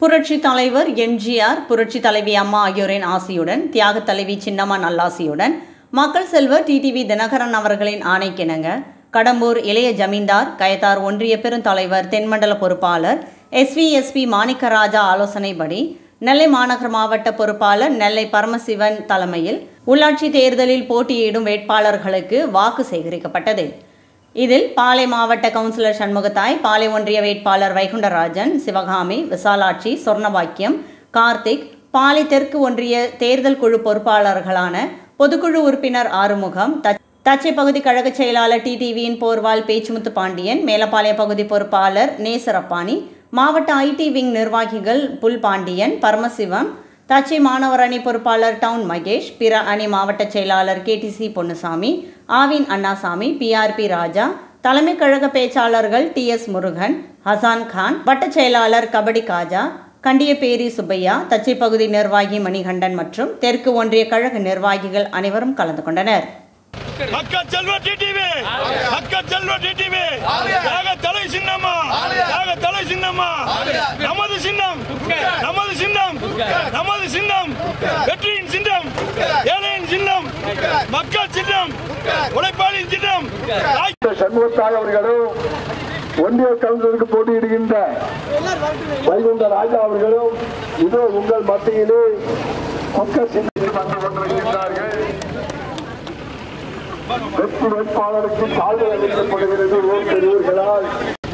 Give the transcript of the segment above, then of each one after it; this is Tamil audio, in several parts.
புரட்சி தலைவர் எம்ஜிஆர், புரட்சி தலைவி அம்மா ஆகியோரின் ஆசியுடன், தியாக தலைவி சின்னம்மா நல்லாசியுடன், மக்கள் செல்வர் டிடிவி தினகரன் அவர்களின் ஆணைக்கிணங்க கடம்பூர் இளைய ஜமீன்தார், கயத்தார் ஒன்றிய பெருந்தலைவர், தென்மண்டல பொறுப்பாளர் S.V.S.P.ம ஆலோசனைப்படி நெல்லை மாநகர மாவட்ட பொறுப்பாளர் நெல்லை பரமசிவன் தலைமையில் உள்ளாட்சி தேர்தலில் போட்டியிடும் வேட்பாளர்களுக்கு வாக்கு சேகரிக்கப்பட்டது. இதில் பாளை மாவட்ட கவுன்சிலர் சண்முகத்தாய், பாளை ஒன்றிய வேட்பாளர் வைகுண்டராஜன், சிவகாமி, விசாலாட்சி, சொர்ணபாக்கியம், கார்த்திக், பாளை தெற்கு ஒன்றிய தேர்தல் குழு பொறுப்பாளர்களான பொதுக்குழு உறுப்பினர் ஆறுமுகம், தச்சை பகுதி கழக செயலாளர் TTVயின் போர்வால் பேச்சுமுத்து பாண்டியன், மேலப்பாளைய பகுதி பொறுப்பாளர் நேசரப்பாணி, மாவட்ட IT விங் நிர்வாகிகள் புல் பாண்டியன், பரமசிவம், தச்சை மாணவர் அணி பொறுப்பாளர் டவுன் மகேஷ், பிற அணி மாவட்ட செயலாளர் KTC பொன்னுசாமி, ஆவின் அண்ணாசாமி, PRP ராஜா, தலைமை கழக பேச்சாளர்கள் TS முருகன், ஹசான் கான், வட்ட செயலாளர் கபடி காஜா, கண்டியப்பேரி சுப்பையா, தச்சை பகுதி நிர்வாகி மணிகண்டன் மற்றும் தெற்கு ஒன்றிய கழக நிர்வாகிகள் அனைவரும் கலந்து கொண்டனர். மக்கள் செல்வர் டிடிவி, மக்கள் செல்வர் டிடிவி, தியாக தலை சின்னம்மா, தியாக தலை சின்னம்மா, நமது சின்னம், நமது சின்னம், நமது சின்னம், வெற்றியின் சின்னம், ஏழையின் சின்னம், மக்கள் சின்னம், உழைப்பாளியின் சின்னம். சண்முகத்தாய் அவர்களும் ஒன்றிய கவுன்சிலருக்கு போட்டியிடுகின்ற வைகுண்டராஜா அவர்களும் இதோ உங்கள் மத்தியிலே மக்கள் சின்னத்தில் வந்து கொண்டிருக்கின்றார்கள். வெற்றி வேட்பாளருக்கு சாதனை அளிக்கப்படுகிறது. பெரியவர்களால்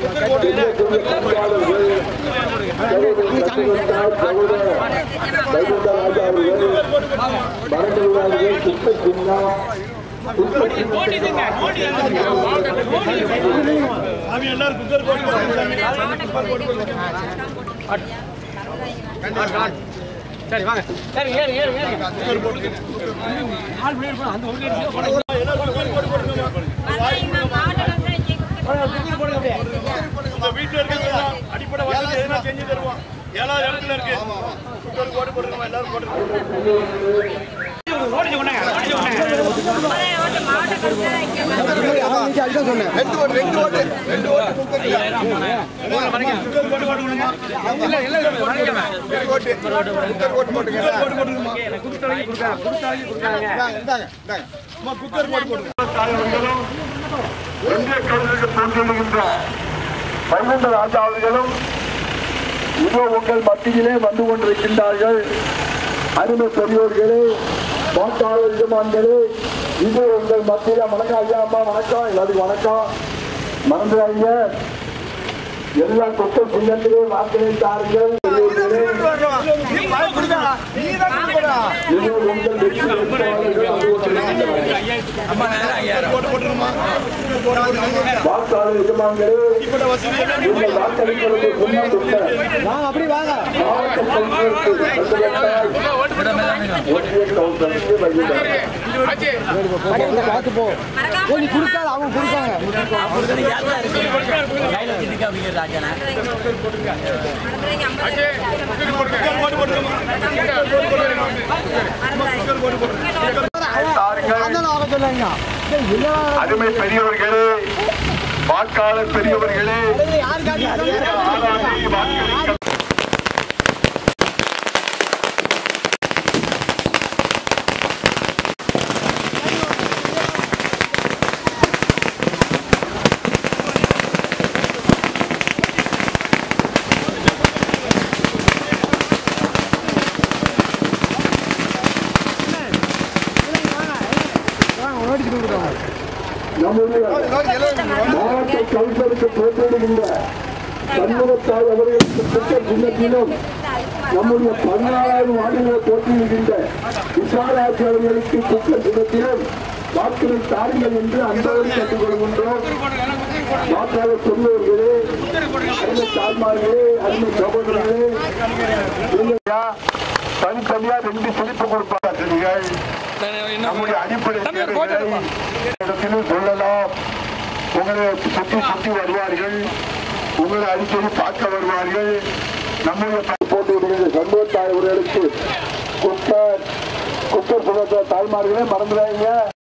வைகுண்டராஜா அவர்கள், மரங்கள் சுத்த சின்னம், சரி வாங்க, சரி ஏறு ஏறு ஏறு ஆள் பிளேயர் போடு அந்த ஒரு ஏறு போடு உங்க வீட்ல இருக்கிற அடிப்படை வசதி எதனா செஞ்சு தருவோம். ஏழாவது இடத்துல இருக்கு. குக்கர் கோடு போடுறோம், எல்லாரும் போடுறோம். ஓடிச்சு கொண்டாங்க, ஓடிச்சு கொண்டாங்க. ரெண்டு ஓட்டு குக்கர் இல்ல இல்ல வணக்கம். ஓட்டு குக்கர் ஓட்டு போட்டுங்க. குடுத்தாங்க கொடுத்தாங்க. இந்தாங்க இந்தாங்க. அம்மா குக்கர் கோடு போடுங்க. ஒன்றிய கவுன்சிலுக்கு போட்டியிடுகின்ற வைகுண்டராஜா அவர்களும் இதோ உங்கள் மத்தியிலே வந்து கொண்டிருக்கின்றார்கள். அருமை பெரியோர்களே, வாக்காளர் எஜமான்களே, இது உங்கள் மத்தியில வணக்கம். ஐயா அம்மா வணக்கம், எல்லாருக்கும் வணக்கம். மறந்துடாதீங்க, எல்லா கொத்த சின்னத்திலே வாக்களித்தார்கள். வாக்காளர் எஜமான்களே, வாக்களிப்பதற்கு அப்படி வாங்க. பார்த்து போ, நீ கொடுக்காத அவங்க கொடுப்பாங்க. அருமை பெரியவர்களே, வாக்காளர் பெரியவர்களே, வாக்களிக்க நம்முடைய மாவட்ட கவுன்சிலருக்கு போட்டியிடுகின்ற சண்முகத்தாய் அவர்களுக்கு பெற்ற சின்னத்திலும், நம்முடைய 14,000 வார்டுகளை போட்டியிடுகின்ற விசாலாட்சி அவர்களுக்கு பெற்ற சின்னத்திலும் வாக்களை தாருங்கள் என்று அன்போடு கேட்டுக் கொள்கின்றோம். வாக்காளர் சொல்லுவர்களே, அருமை தாய்மார்களே, அருமை சகோதரர்களே, தனித்தனியா 2 சிரிப்பு கொடுப்பார்கள். நம்முடைய அடிப்படை இடத்திலும் சொல்லலாம். உங்களை சுற்றி வருவார்கள், உங்களை அடிக்கடி பார்க்க வருவார்கள். நம்முடைய போட்டியிடுகிற சண்முகத்தாய் அவர்களுக்கு குக்கர் சுமத்த தாய்மார்களே மறந்துடாதீங்க.